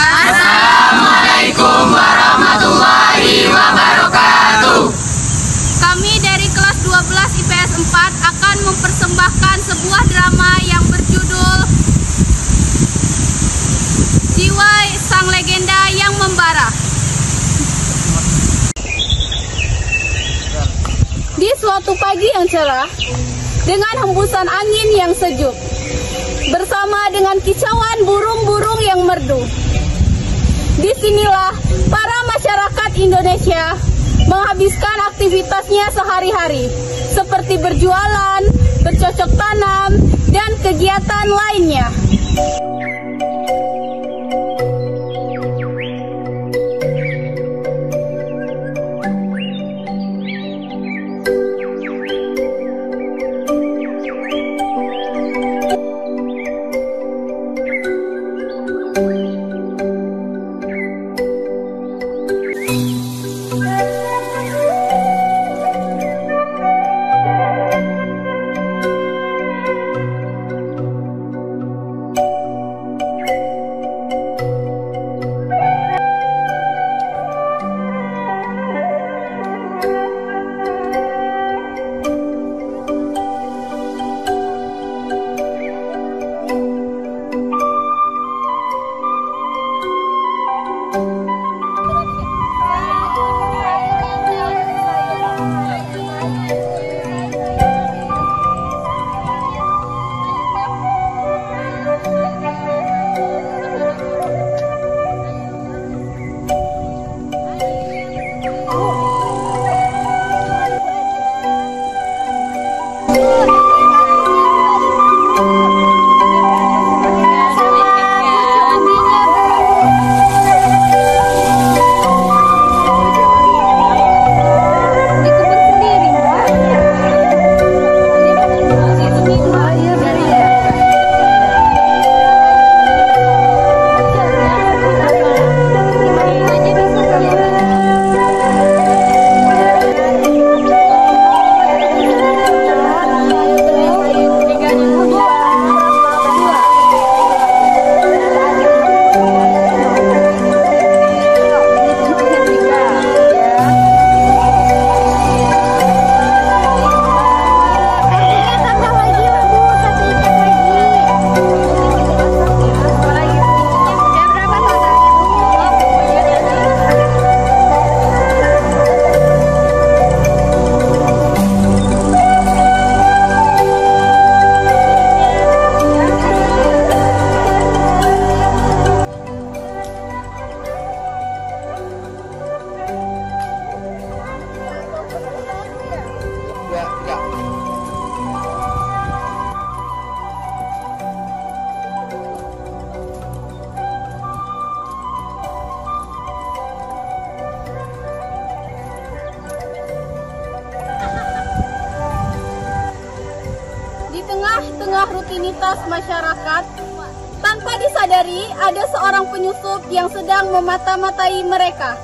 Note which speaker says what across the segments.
Speaker 1: Assalamualaikum warahmatullahi wabarakatuh.
Speaker 2: Kami dari kelas 12 IPS 4 akan mempersembahkan sebuah drama yang berjudul Jiwa Sang Legenda yang Membara. Di suatu pagi yang cerah, dengan hembusan angin yang sejuk, bersama dengan kicauan burung-burung yang merdu, disinilah para masyarakat Indonesia menghabiskan aktivitasnya sehari-hari, seperti berjualan, bercocok tanam, dan kegiatan lainnya. Di tengah-tengah rutinitas masyarakat, tanpa disadari ada seorang penyusup yang sedang memata-matai mereka.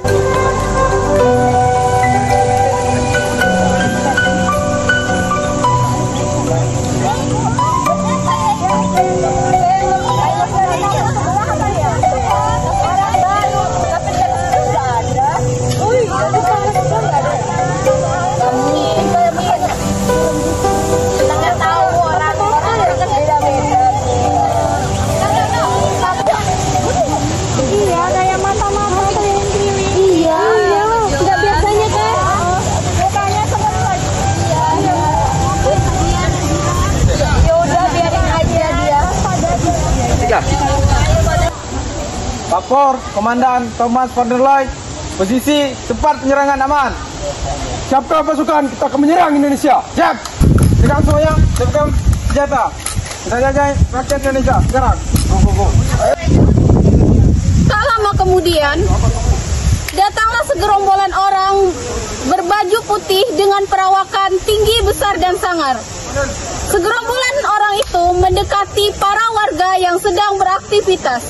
Speaker 3: Pakor, Komandan Thomas van der Ley, posisi tempat penyerangan aman. Siapkan pasukan, kita akan menyerang Indonesia. Siap. Tegang semuanya, siapkan senjata. Kita jajah rakyat Indonesia. Sekarang. Go.
Speaker 2: Tak lama kemudian, datanglah segerombolan orang berbaju putih dengan perawakan tinggi, besar, dan sangar. Segerombolan orang itu mendekati para warga yang sedang beraktivitas.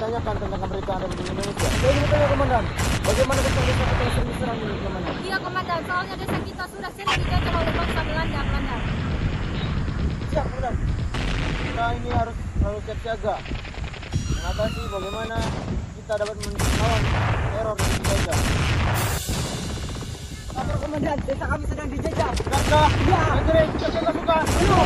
Speaker 3: menanyakan tentang kemerdekaan Republik Indonesia. Saya ingin bertanya, Komandan, bagaimana tentang desa kita yang sering diserang ini, Komandan?
Speaker 2: Iya, Komandan. Soalnya desa kita sudah sering dijajah oleh bangsa Belanda, Komandan.
Speaker 3: Siap, Komandan. Kita ini harus selalu siap siaga mengatasi bagaimana kita dapat melawan teror yang dijajah. Lapor, Komandan, desa kami sedang dijajah. Sudah? Ya. Jadi kita siap pasukan. Ayo.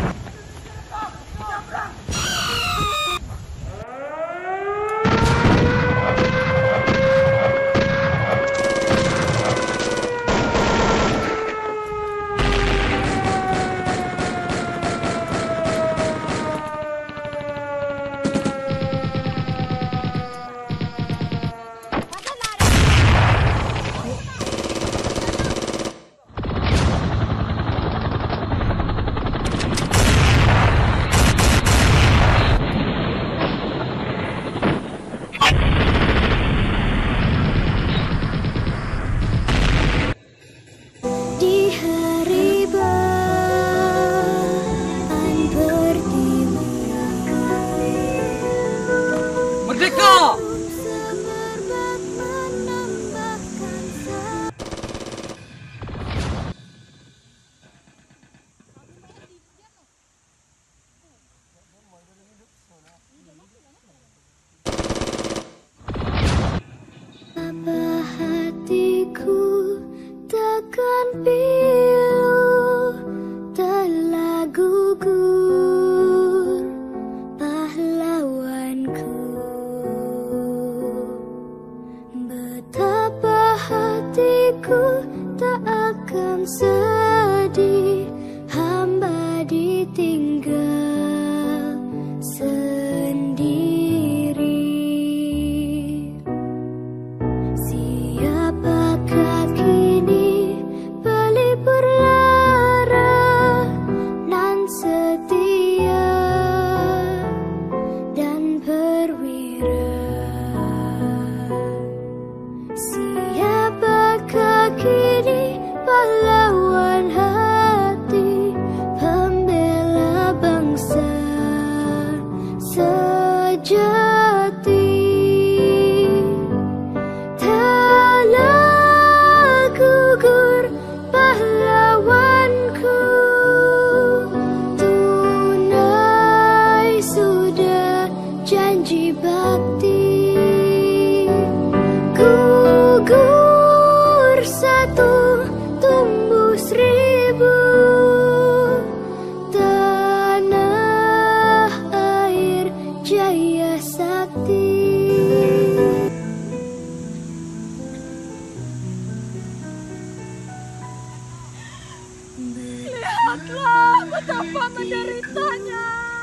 Speaker 2: Lihatlah betapa menderitanya.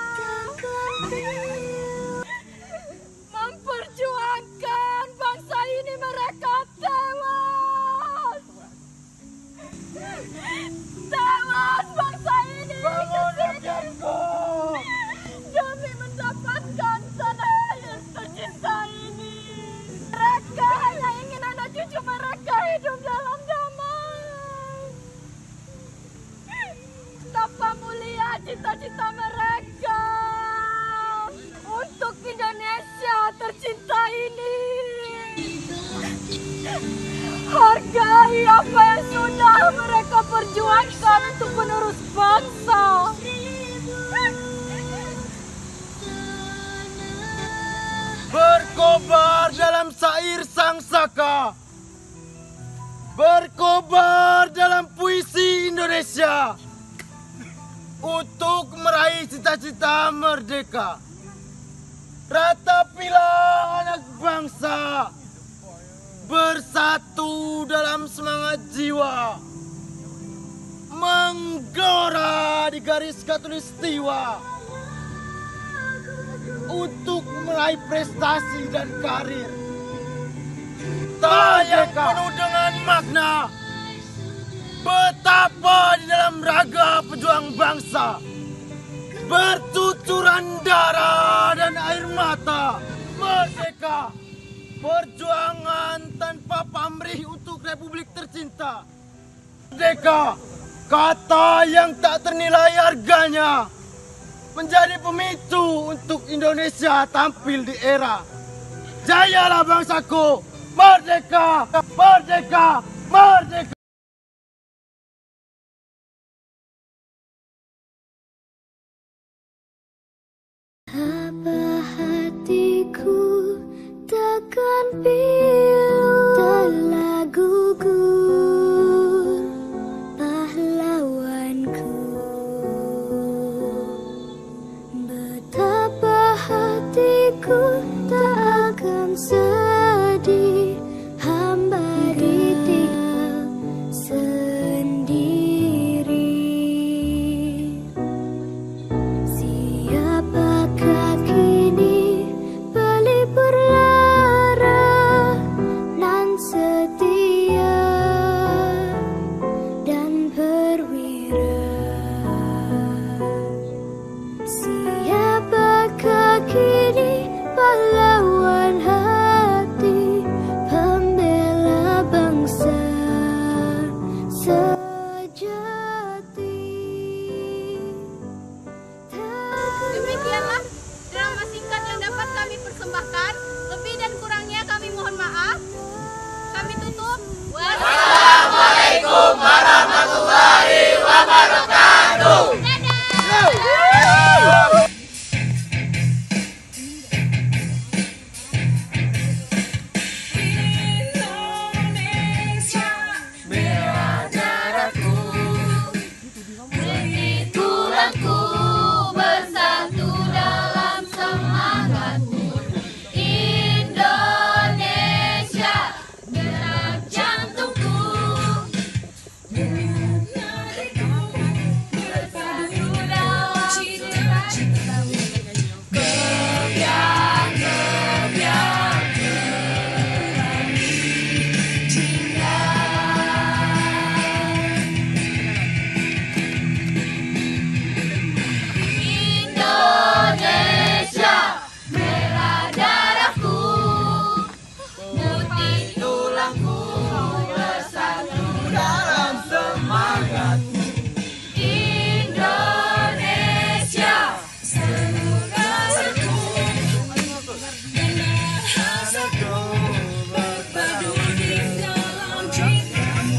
Speaker 2: Memperjuangkan bangsa ini mereka tewas. Tewas bangsa ini.
Speaker 3: Bangun rakyatku.
Speaker 2: Demi mendapatkan tanah air tercinta ini. Mereka hanya ingin anak cucu mereka hidup dalam damai. Betapa mulia cita-cita mereka untuk Indonesia tercinta ini. Hargai apa yang sudah mereka perjuangkan untuk menerus bangsa.
Speaker 3: Berkobar dalam syair sang saka, berkobar dalam puisi Indonesia untuk meraih cita-cita merdeka. Ratapilah anak bangsa, bersatu dalam semangat jiwa, menggelora di garis khatulistiwa untuk meraih prestasi dan karir. Yang penuh dengan makna, betapa di dalam raga pejuang bangsa bercucuran darah dan air mata. Merdeka, perjuangan tanpa pamrih untuk Republik tercinta. Merdeka, kata yang tak ternilai harganya, menjadi pemicu untuk Indonesia tampil di era Jayalah bangsaku, merdeka, merdeka, merdeka.
Speaker 4: Apa hatiku takkan pilu, telah gugur pahlawanku. Betapa hatiku tak akan sedih, hamba ditinggal sendiri. Siapakah kini pelipur lara nan setia dan perwira? Siapakah kini pahlawan hati, pembela bangsa sejati?
Speaker 2: Demikianlah drama singkat yang dapat kami persembahkan. Lebih dan kurangnya kami mohon maaf. Kami tutup.
Speaker 1: Wassalamualaikum warahmatullahi wabarakatuh.
Speaker 2: Tulangku bersatu dalam semangatmu. Indonesia, detak jantungku. Bersatu dalam cita-citamu. Gebiar-gebiar pelangi cinta. Indonesia, merah darahku, putih tulangku, bersatu dalam semangatmu. Indonesia, seluruh rasaku, dan hasilku berpadu dalam cintamu.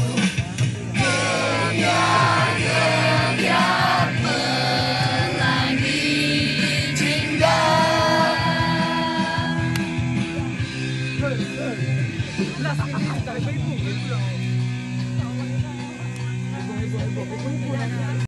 Speaker 2: Gebiar-gebiar pelangi cinta.